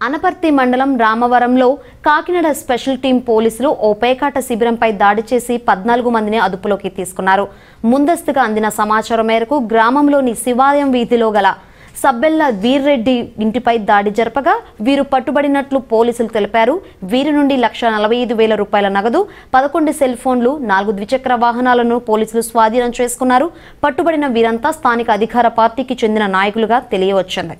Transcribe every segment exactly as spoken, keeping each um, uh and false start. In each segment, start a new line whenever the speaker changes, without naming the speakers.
అనపర్తి మండలం రామవరంలో Kakinada special team పోలీసులు ఓ పేకాట శిబిరంపై దాడి చేసి పద్నాలుగు మందిని అదుపులోకి తీసుకున్నారు. ముందస్తుగా అందిన సమాచారం మేరకు గ్రామంలోని శివాలయం వీధిలో గల సబ్బెల్ల వీర్రెడ్డి ఇంటిపై దాడి జరపగా వీరు పట్టుబడినట్లు పోలీసులు తెలిపారు. వీరి నుండి లక్ష నలభై ఐదు వేల రూపాయల నగదు, పదకొండు సెల్ ఫోన్లు, నాలుగు ద్విచక్ర వాహనాలను పోలీసులు స్వాధీనం చేసుకున్నారు. పట్టుబడిన వీరంతా స్థానిక అధికార పార్టీకి చెందిన నాయకులుగా తెలియవచ్చింది.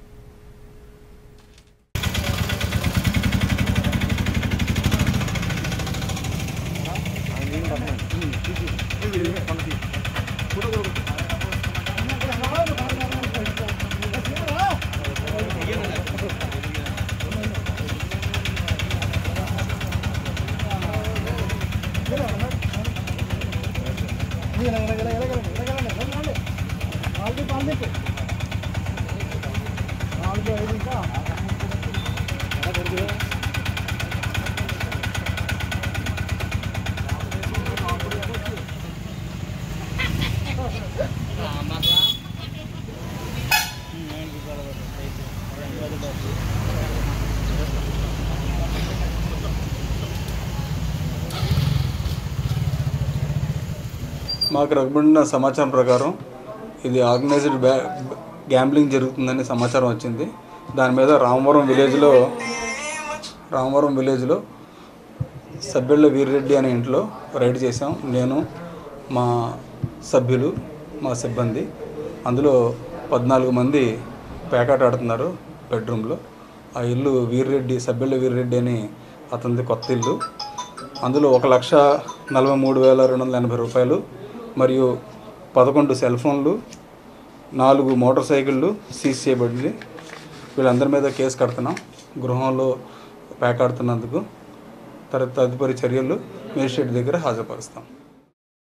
మాకు రకబడిన సమాచారం ప్రకారం ఇది ఆర్గనైజ్డ్ బ్యా గ్యాంబ్లింగ్ జరుగుతుందని సమాచారం వచ్చింది. దాని మీద రామవరం విలేజ్లో రామవరం విలేజ్లో సబ్బెళ్ళ వీర్రెడ్డి అనే ఇంట్లో రైడ్ చేసాం. నేను మా సభ్యులు మా సిబ్బంది అందులో పద్నాలుగు మంది పేకాట ఆడుతున్నారు బెడ్రూమ్లో. ఆ ఇల్లు వీర్రెడ్డి సబ్బెళ్ళ వీర్రెడ్డి అని అతనిది కొత్త ఇల్లు. అందులో ఒక లక్ష నలభై మూడు వేల రెండు వందల ఎనభై రూపాయలు మరియు పదకొండు సెల్ ఫోన్లు, నాలుగు మోటార్ సైకిళ్ళు సీజ్ చేయబడింది. వీళ్ళందరి మీద కేసు కడుతున్నాం గృహంలో పేకాడుతున్నందుకు. తర్వాత తదుపరి చర్యలు మేజిస్ట్రేట్ దగ్గర హాజరుపరుస్తాం.